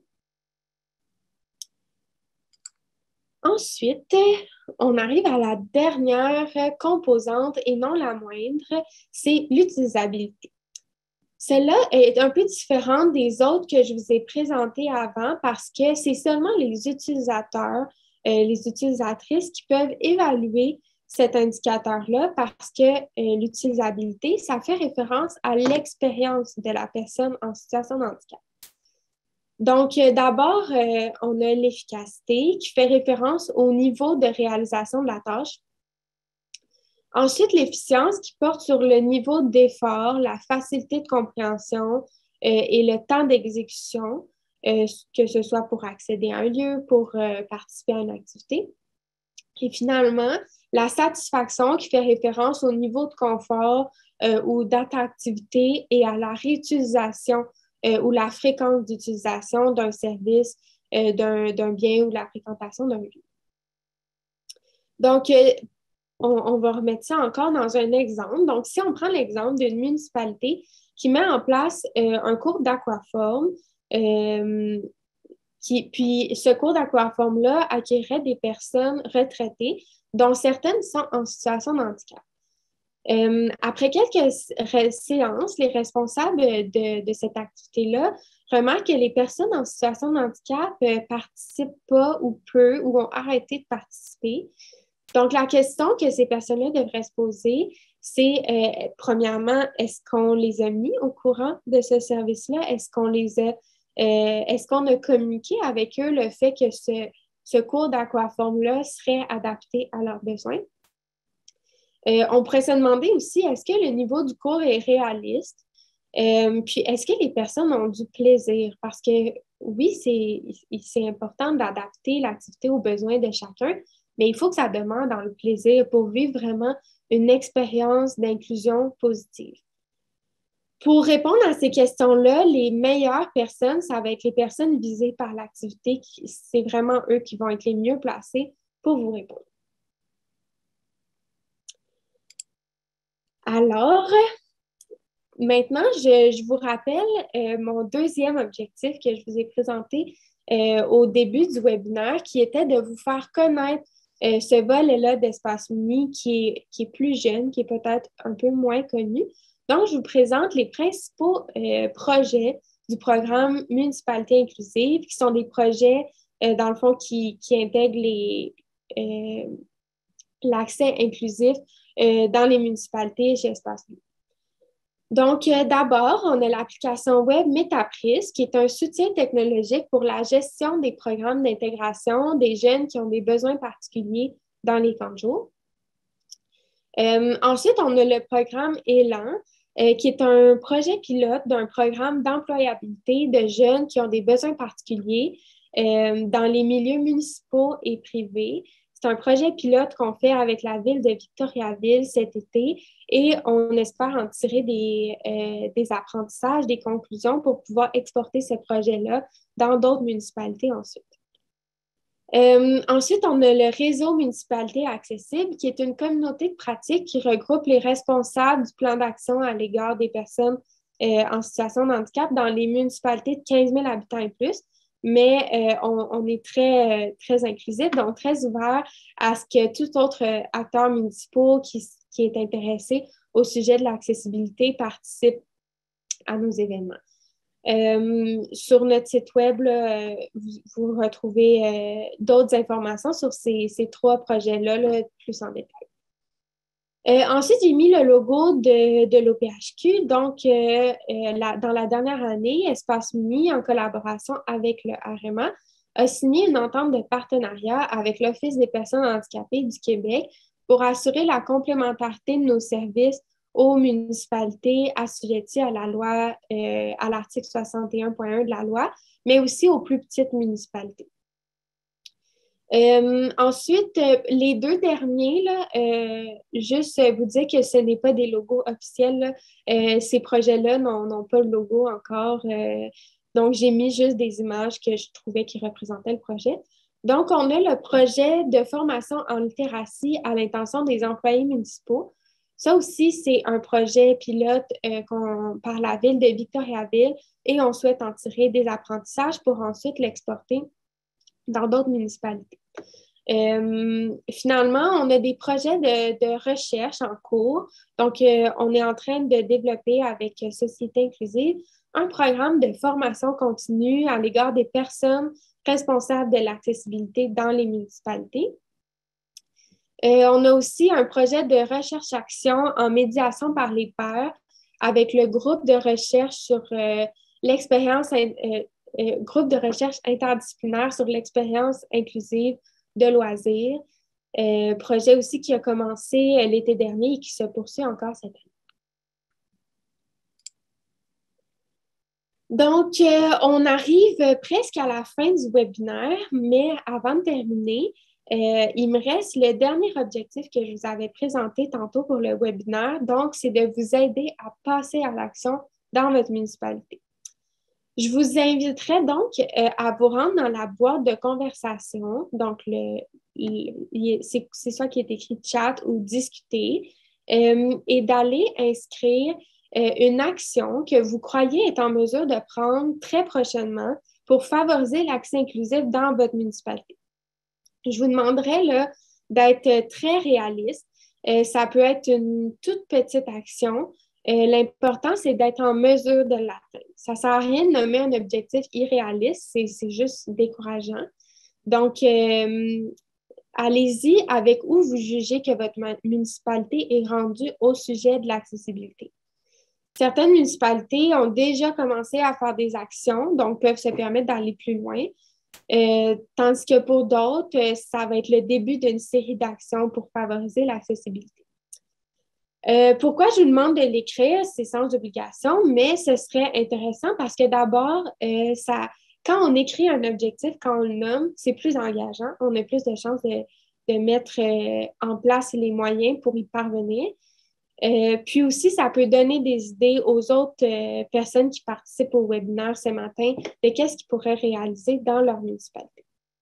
Ensuite, on arrive à la dernière composante et non la moindre, c'est l'utilisabilité. Celle-là est un peu différente des autres que je vous ai présentées avant parce que c'est seulement les utilisateurs, euh, les utilisatrices qui peuvent évaluer cet indicateur-là parce que euh, l'utilisabilité, ça fait référence à l'expérience de la personne en situation de handicap. Donc, euh, d'abord, euh, on a l'efficacité qui fait référence au niveau de réalisation de la tâche. Ensuite, l'efficience qui porte sur le niveau d'effort, la facilité de compréhension euh, et le temps d'exécution, euh, que ce soit pour accéder à un lieu, pour euh, participer à une activité. Et finalement, la satisfaction qui fait référence au niveau de confort euh, ou d'attractivité et à la réutilisation euh, ou la fréquence d'utilisation d'un service, euh, d'un, d'un bien ou de la fréquentation d'un lieu. Donc, euh, on, on va remettre ça encore dans un exemple. Donc, si on prend l'exemple d'une municipalité qui met en place euh, un cours d'aquaforme, euh, qui, puis ce cours d'aquaforme-là acquérait des personnes retraitées, dont certaines sont en situation de handicap. Euh, après quelques séances, les responsables de, de cette activité-là remarquent que les personnes en situation de handicap ne euh, participent pas ou peu ou ont arrêté de participer. Donc, la question que ces personnes-là devraient se poser, c'est euh, premièrement, est-ce qu'on les a mis au courant de ce service-là? Est-ce qu'on les a, euh, est-ce qu'on a communiqué avec eux le fait que ce, ce cours d'aquaforme-là serait adapté à leurs besoins? Euh, on pourrait se demander aussi, est-ce que le niveau du cours est réaliste? Euh, puis, est-ce que les personnes ont du plaisir? Parce que oui, c'est, c'est important d'adapter l'activité aux besoins de chacun, mais il faut que ça demande dans le plaisir pour vivre vraiment une expérience d'inclusion positive. Pour répondre à ces questions-là, les meilleures personnes, ça va être les personnes visées par l'activité. C'est vraiment eux qui vont être les mieux placés pour vous répondre. Alors, maintenant, je, je vous rappelle euh, mon deuxième objectif que je vous ai présenté euh, au début du webinaire, qui était de vous faire connaître euh, ce volet-là d'Espace Uni qui est, qui est plus jeune, qui est peut-être un peu moins connu. Donc, je vous présente les principaux euh, projets du programme Municipalité inclusive, qui sont des projets, euh, dans le fond, qui, qui intègrent les, euh, l'accès inclusif euh, dans les municipalités chez Espace Uni. Donc, euh, d'abord, on a l'application web MetaPris, qui est un soutien technologique pour la gestion des programmes d'intégration des jeunes qui ont des besoins particuliers dans les camps de jour. Euh, ensuite, on a le programme Élan, euh, qui est un projet pilote d'un programme d'employabilité de jeunes qui ont des besoins particuliers euh, dans les milieux municipaux et privés. C'est un projet pilote qu'on fait avec la ville de Victoriaville cet été et on espère en tirer des, euh, des apprentissages, des conclusions pour pouvoir exporter ce projet-là dans d'autres municipalités ensuite. Euh, ensuite, on a le réseau Municipalité accessible, qui est une communauté de pratique qui regroupe les responsables du plan d'action à l'égard des personnes euh, en situation de handicap dans les municipalités de quinze mille habitants et plus. Mais euh, on, on, est très, très inclusif, donc très ouvert à ce que tout autre acteur municipal qui, qui est intéressé au sujet de l'accessibilité participe à nos événements. Euh, sur notre site web, là, vous, vous retrouvez euh, d'autres informations sur ces, ces trois projets-là, là, plus en détail. Euh, ensuite, j'ai mis le logo de, de l'O P H Q. Donc, euh, euh, la, dans la dernière année, Espace Muni, en collaboration avec le R M A, a signé une entente de partenariat avec l'Office des personnes handicapées du Québec pour assurer la complémentarité de nos services aux municipalités assujetties à la loi, euh, à l'article soixante et un point un de la loi, mais aussi aux plus petites municipalités. Euh, ensuite, euh, les deux derniers, là, euh, juste vous dire que ce n'est pas des logos officiels. Là. Euh, ces projets-là n'ont pas le logo encore. Euh, donc, j'ai mis juste des images que je trouvais qui représentaient le projet. Donc, on a le projet de formation en littératie à l'intention des employés municipaux. Ça aussi, c'est un projet pilote euh, par la ville de Victoriaville et on souhaite en tirer des apprentissages pour ensuite l'exporter dans d'autres municipalités. Euh, finalement, on a des projets de, de recherche en cours. Donc, euh, on est en train de développer avec Société Inclusive un programme de formation continue à l'égard des personnes responsables de l'accessibilité dans les municipalités. Euh, on a aussi un projet de recherche-action en médiation par les pairs avec le groupe de recherche sur euh, l'expérience, euh, euh, groupe de recherche interdisciplinaire sur l'expérience inclusive de loisirs. Euh, projet aussi qui a commencé euh, l'été dernier et qui se poursuit encore cette année. Donc, euh, on arrive presque à la fin du webinaire, mais avant de terminer, Euh, il me reste le dernier objectif que je vous avais présenté tantôt pour le webinaire. Donc, c'est de vous aider à passer à l'action dans votre municipalité. Je vous inviterai donc euh, à vous rendre dans la boîte de conversation. Donc, le, le, c'est ça qui est écrit chat ou discuter euh, et d'aller inscrire euh, une action que vous croyez être en mesure de prendre très prochainement pour favoriser l'accès inclusif dans votre municipalité. Je vous demanderais là, d'être très réaliste. Euh, ça peut être une toute petite action. Euh, l'important, c'est d'être en mesure de l'atteindre. Ça ne sert à rien de nommer un objectif irréaliste, c'est juste décourageant. Donc, euh, allez-y avec où vous jugez que votre municipalité est rendue au sujet de l'accessibilité. Certaines municipalités ont déjà commencé à faire des actions, donc peuvent se permettre d'aller plus loin. Euh, tandis que pour d'autres, euh, ça va être le début d'une série d'actions pour favoriser l'accessibilité. Euh, pourquoi je vous demande de l'écrire? C'est sans obligation, mais ce serait intéressant parce que d'abord, euh, ça, quand on écrit un objectif, quand on le nomme, c'est plus engageant. On a plus de chances de, de mettre euh, en place les moyens pour y parvenir. Euh, puis aussi, ça peut donner des idées aux autres euh, personnes qui participent au webinaire ce matin de qu'est-ce qu'ils pourraient réaliser dans leur municipalité.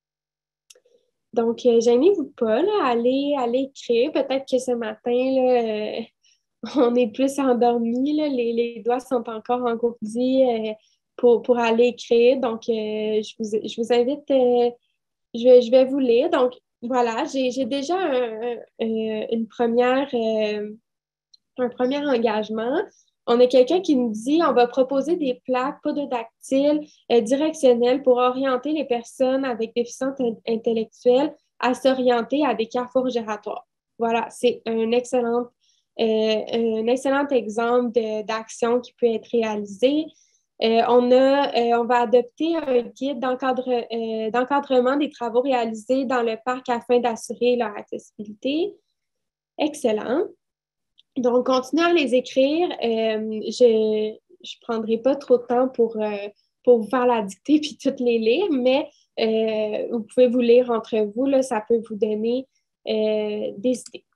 Donc, euh, gênez-vous pas, là, allez, allez écrire. Peut-être que ce matin, là, euh, on est plus endormi, là, les, les doigts sont encore engourdis euh, pour, pour aller écrire. Donc, euh, je, vous, je vous invite, euh, je, je vais vous lire. Donc, voilà, j'ai déjà un, un, une première... Euh, un premier engagement. On a quelqu'un qui nous dit on va proposer des plaques pododactyles euh, directionnelles pour orienter les personnes avec déficience intellectuelle à s'orienter à des carrefours giratoires. Voilà, c'est une excellente euh, un excellent exemple d'action qui peut être réalisée. Euh, on, a, euh, on va adopter un guide d'encadre, euh, d'encadrement des travaux réalisés dans le parc afin d'assurer leur accessibilité. Excellent. Donc, continuez à les écrire. Euh, je ne prendrai pas trop de temps pour, euh, pour vous faire la dictée puis toutes les lire, mais euh, vous pouvez vous lire entre vous. Là, ça peut vous donner euh, des idées.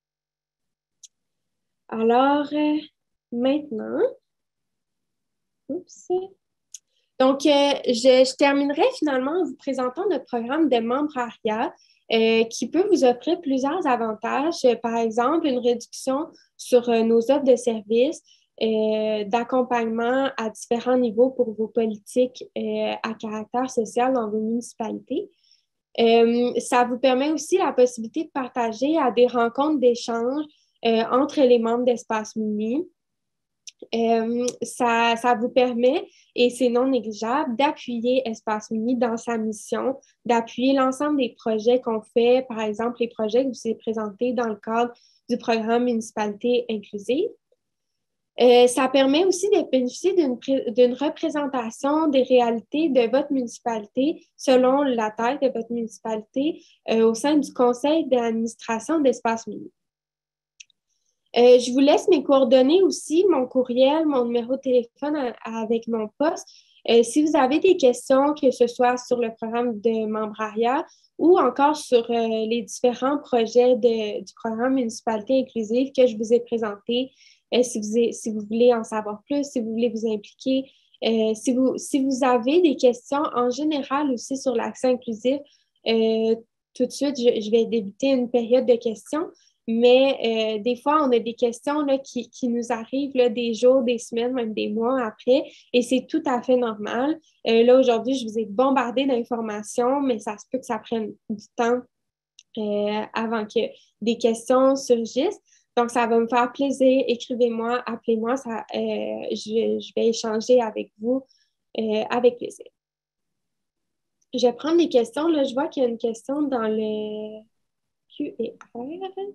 Alors, euh, maintenant, oups. Donc, euh, je, je terminerai finalement en vous présentant notre programme de membrariat euh, qui peut vous offrir plusieurs avantages. Euh, par exemple, une réduction sur euh, nos offres de services, euh, d'accompagnement à différents niveaux pour vos politiques euh, à caractère social dans vos municipalités. Euh, ça vous permet aussi la possibilité de partager à des rencontres d'échange euh, entre les membres d'Espace Muni. Euh, ça, ça vous permet, et c'est non négligeable, d'appuyer Espace Muni dans sa mission, d'appuyer l'ensemble des projets qu'on fait, par exemple les projets que vous avez présentés dans le cadre du programme Municipalité inclusive. Euh, ça permet aussi de bénéficier d'une représentation des réalités de votre municipalité selon la taille de votre municipalité euh, au sein du conseil d'administration d'Espace Muni. Euh, je vous laisse mes coordonnées aussi, mon courriel, mon numéro de téléphone à, avec mon poste. Euh, si vous avez des questions, que ce soit sur le programme de membrariat ou encore sur euh, les différents projets de, du programme Municipalité inclusive que je vous ai présenté, euh, si, vous, si vous voulez en savoir plus, si vous voulez vous impliquer, euh, si, vous, si vous avez des questions en général aussi sur l'accès inclusif, euh, tout de suite, je, je vais débuter une période de questions. Mais euh, des fois, on a des questions là, qui, qui nous arrivent là, des jours, des semaines, même des mois après, et c'est tout à fait normal. Euh, là, aujourd'hui, je vous ai bombardé d'informations, mais ça se peut que ça prenne du temps euh, avant que des questions surgissent. Donc, ça va me faire plaisir. Écrivez-moi, appelez-moi, ça, euh, je, je vais échanger avec vous euh, avec plaisir. Je vais prendre les questions. Là, je vois qu'il y a une question dans le Q et R.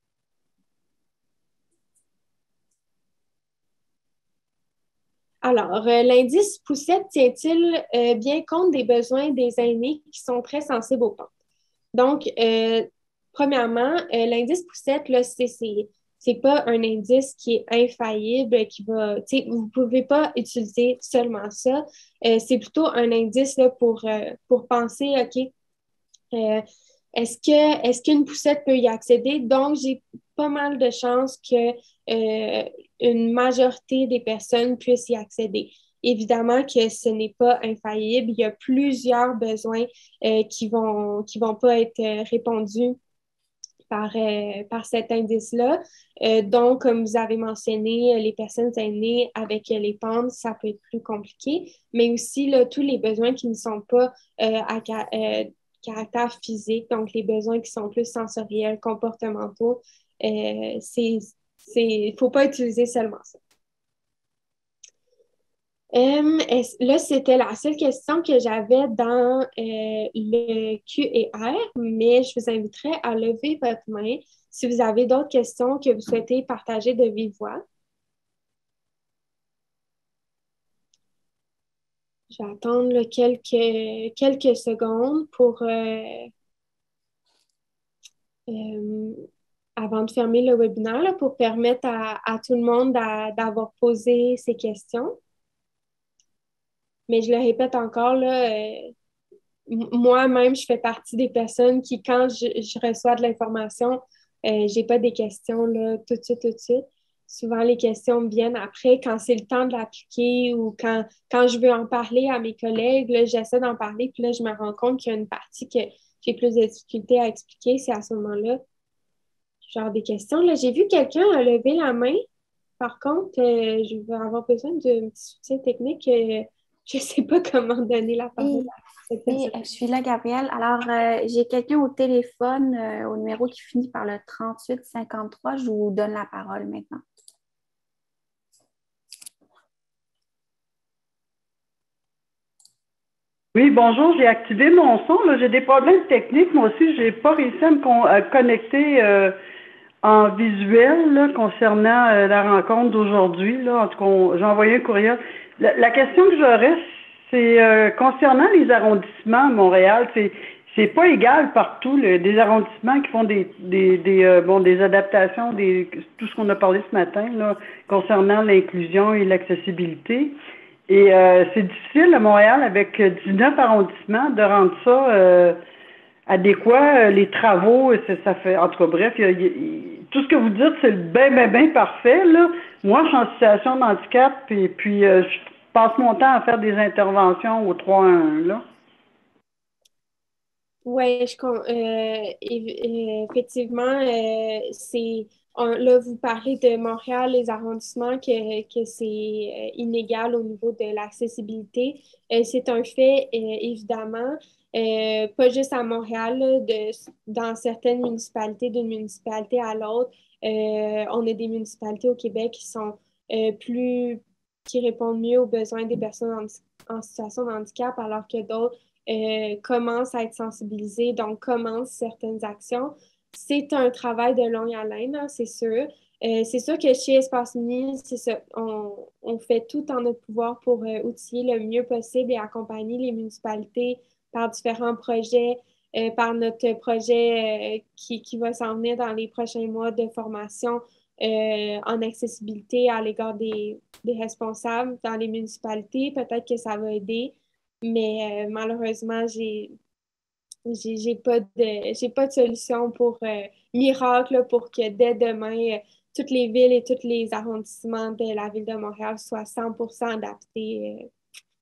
Alors, euh, l'indice poussette tient-il euh, bien compte des besoins des aînés qui sont très sensibles aux pentes? Donc, euh, premièrement, euh, l'indice poussette, là, c'est, c'est, c'est pas un indice qui est infaillible, qui va, tu sais, vous pouvez pas utiliser seulement ça. Euh, c'est plutôt un indice là, pour, euh, pour penser, OK, euh, est-ce que, est-ce qu'une poussette peut y accéder? Donc, j'ai pas mal de chances que euh, une majorité des personnes puissent y accéder. Évidemment que ce n'est pas infaillible. Il y a plusieurs besoins euh, qui vont, qui vont pas être euh, répondus par, euh, par cet indice-là. Euh, donc, comme vous avez mentionné, les personnes aînées avec les pentes, ça peut être plus compliqué, mais aussi là, tous les besoins qui ne sont pas euh, à euh, caractère physique, donc les besoins qui sont plus sensoriels, comportementaux, euh, c'est, c'est, il ne faut pas utiliser seulement ça. Euh, là, c'était la seule question que j'avais dans euh, le Q et R, mais je vous inviterai à lever votre main si vous avez d'autres questions que vous souhaitez partager de vive voix. Je vais attendre là, quelques, quelques secondes pour, euh, euh, avant de fermer le webinaire, là, pour permettre à, à tout le monde d'avoir posé ces questions. Mais je le répète encore, là, euh, moi-même, je fais partie des personnes qui, quand je, je reçois de l'information, euh, j'ai pas des questions là, tout de suite, tout de suite. Souvent, les questions viennent après, quand c'est le temps de l'appliquer ou quand, quand je veux en parler à mes collègues, là, j'essaie d'en parler, puis là, je me rends compte qu'il y a une partie que j'ai plus de difficultés à expliquer. C'est à ce moment-là, genre des questions. Là, j'ai vu quelqu'un a levé la main. Par contre, euh, je vais avoir besoin d'un petit soutien technique. Euh, je ne sais pas comment donner la parole Oui, à cette oui, personne. je suis là, Gabrielle. Alors, euh, j'ai quelqu'un au téléphone euh, au numéro qui finit par le trente-huit cinquante-trois. Je vous donne la parole maintenant. Oui, bonjour, j'ai activé mon son. J'ai des problèmes techniques. Moi aussi, je n'ai pas réussi à me con à connecter euh, en visuel là, concernant euh, la rencontre d'aujourd'hui. Là. En tout cas, on- j'ai envoyé un courriel. La, la question que j'aurais, c'est euh, concernant les arrondissements à Montréal, c'est c'est pas égal partout. Là. Des arrondissements qui font des des, des euh, bon des adaptations, des tout ce qu'on a parlé ce matin là, concernant l'inclusion et l'accessibilité. Et euh, c'est difficile à Montréal avec dix-neuf arrondissements de rendre ça euh, adéquat. Euh, Les travaux, ça, ça fait. En tout cas, bref, il y a- il y a- tout ce que vous dites, c'est le bien, bien, bien parfait. Là. Moi, je suis en situation de handicap et puis euh, je passe mon temps à faire des interventions au trois un un, là. Oui, je, con- euh, eff- euh, effectivement, euh, c'est on- là, vous parlez de Montréal, les arrondissements, que, que c'est euh, inégal au niveau de l'accessibilité. Euh, c'est un fait, euh, évidemment, euh, pas juste à Montréal, là, de, dans certaines municipalités, d'une municipalité à l'autre. Euh, on a des municipalités au Québec qui sont euh, plus, qui répondent mieux aux besoins des personnes en, en situation de handicap, alors que d'autres euh, commencent à être sensibilisés, donc commencent certaines actions. C'est un travail de longue haleine, hein, c'est sûr. Euh, c'est sûr que chez Espace Mini, c'est ça, on, on fait tout en notre pouvoir pour euh, outiller le mieux possible et accompagner les municipalités par différents projets, euh, par notre projet euh, qui, qui va s'en venir dans les prochains mois de formation euh, en accessibilité à l'égard des, des responsables dans les municipalités. Peut-être que ça va aider. Mais euh, malheureusement, j'ai j'ai j'ai pas de j'ai pas de solution pour euh, miracle pour que dès demain, euh, toutes les villes et tous les arrondissements de la ville de Montréal soient cent pour cent adaptés. Euh,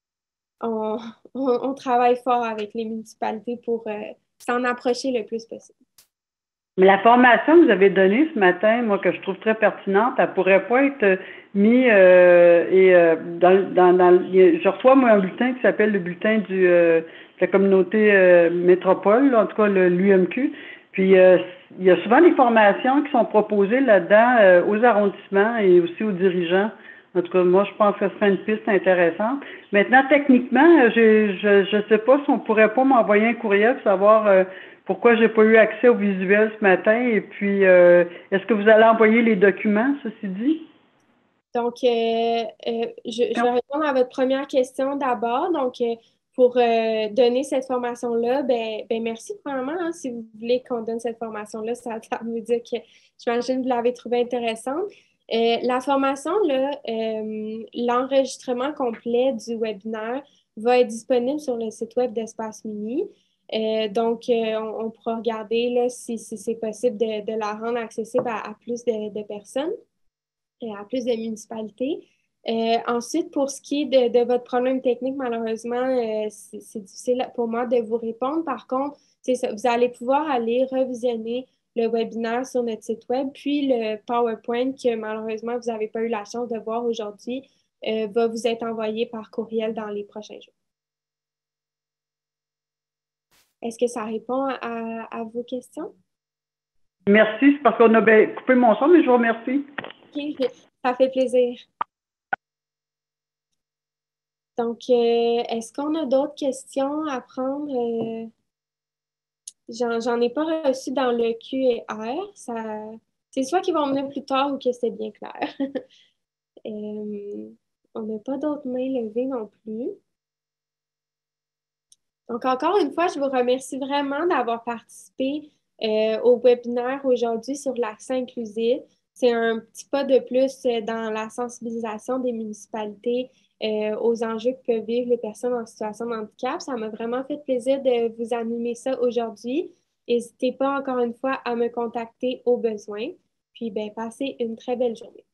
on, on, on travaille fort avec les municipalités pour euh, s'en approcher le plus possible. Mais la formation que vous avez donnée ce matin, moi, que je trouve très pertinente, elle pourrait pas être mise euh, et euh, dans, dans, dans je reçois moi un bulletin qui s'appelle le bulletin du euh, de la communauté euh, métropole, là, en tout cas le l'U M Q. Puis euh, il y a souvent des formations qui sont proposées là-dedans euh, aux arrondissements et aussi aux dirigeants. En tout cas, moi, je pense que ce serait une piste intéressante. Maintenant, techniquement, je je je sais pas si on pourrait pas m'envoyer un courriel pour savoir euh, pourquoi j'ai pas eu accès au visuel ce matin. Et puis, euh, est-ce que vous allez envoyer les documents, ceci dit? Donc, euh, euh, je, je vais répondre à votre première question d'abord. Donc, euh, pour euh, donner cette formation-là, ben, ben merci premièrement. Hein, si vous voulez qu'on donne cette formation-là, ça, ça veut dire que j'imagine que vous l'avez trouvée intéressante. Euh, la formation, là, euh, l'enregistrement complet du webinaire va être disponible sur le site web d'Espace Mini. Euh, donc, euh, on, on pourra regarder là, si, si c'est possible de, de la rendre accessible à, à plus de, de personnes et à plus de municipalités. Euh, ensuite, pour ce qui est de, de votre problème technique, malheureusement, euh, c'est c'est difficile pour moi de vous répondre. Par contre, c'est ça, vous allez pouvoir aller revisionner le webinaire sur notre site web, puis le PowerPoint que malheureusement vous n'avez pas eu la chance de voir aujourd'hui euh, va vous être envoyé par courriel dans les prochains jours. Est-ce que ça répond à, à vos questions? Merci, c'est parce qu'on a bien coupé mon son, mais je vous remercie. OK, ça fait plaisir. Donc, euh, est-ce qu'on a d'autres questions à prendre? Euh, j'en, j'en ai pas reçu dans le Q et R. Ça, c'est soit qu'ils vont venir plus tard ou que c'est bien clair. Euh, on n'a pas d'autres mains levées non plus. Donc, encore une fois, je vous remercie vraiment d'avoir participé euh, au webinaire aujourd'hui sur l'accès inclusif. C'est un petit pas de plus euh, dans la sensibilisation des municipalités euh, aux enjeux que peuvent vivre les personnes en situation de handicap. Ça m'a vraiment fait plaisir de vous animer ça aujourd'hui. N'hésitez pas encore une fois à me contacter au besoin. Puis, ben, passez une très belle journée.